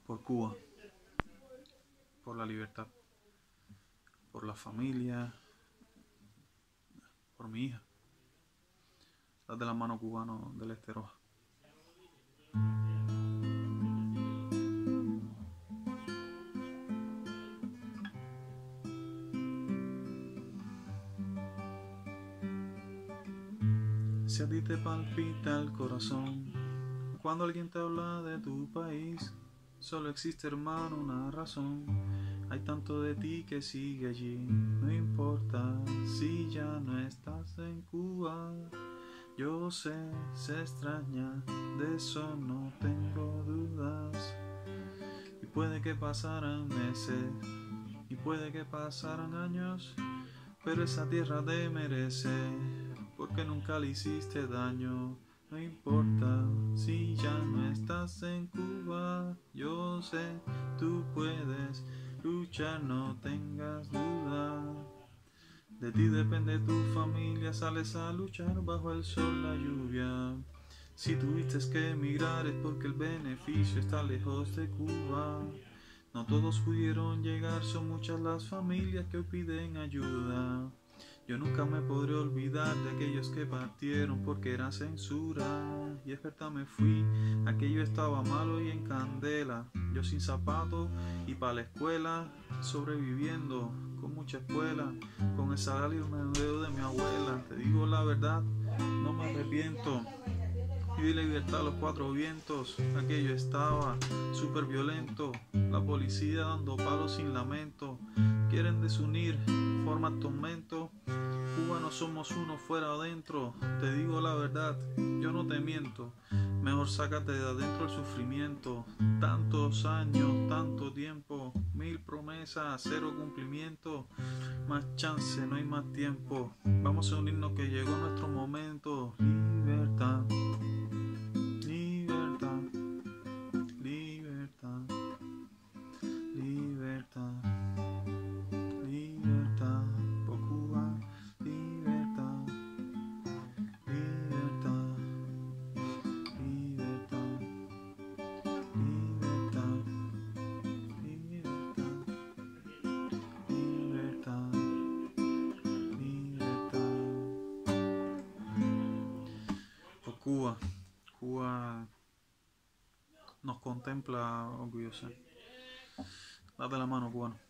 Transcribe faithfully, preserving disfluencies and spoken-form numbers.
por Cuba, por la libertad, por la familia, por mi hija. Date la mano, cubano del Este Roja. Si a ti te palpita el corazón cuando alguien te habla de tu país, solo existe, hermano, una razón. Hay tanto de ti que sigue allí. No importa si ya no estás en Cuba. Yo sé, se extraña, de eso no tengo dudas. Y puede que pasaran meses, y puede que pasaran años, pero esa tierra te merece, porque nunca le hiciste daño. No importa si ya no estás en Cuba, yo sé, tú puedes luchar, no tengas duda. De ti depende tu familia, sales a luchar bajo el sol, la lluvia. Si tuviste que emigrar es porque el beneficio está lejos de Cuba. No todos pudieron llegar, son muchas las familias que hoy piden ayuda. Yo nunca me podré olvidar de aquellos que partieron porque era censura. Y es verdad, me fui, aquello estaba malo y en candela. Yo sin zapatos y pa' la escuela, sobreviviendo con mucha escuela, con el salario menudeo de mi abuela. Te digo la verdad, no me arrepiento. Y la libertad a los cuatro vientos, aquello estaba súper violento. La policía dando palos sin lamento. Quieren desunir, forman tormento. Cubanos somos uno fuera o adentro. Te digo la verdad, yo no te miento. Mejor sácate de adentro el sufrimiento. Tantos años, tanto tiempo, mil promesas, cero cumplimiento. Más chance, no hay más tiempo. Vamos a unirnos que llegó nuestro momento. Libertad. Libertad, libertad, libertad, libertad, por Cuba, libertad, libertad, libertad, libertad, libertad, libertad, por Cuba. Cuba nos contempla orgullosa. Date la mano, cubano.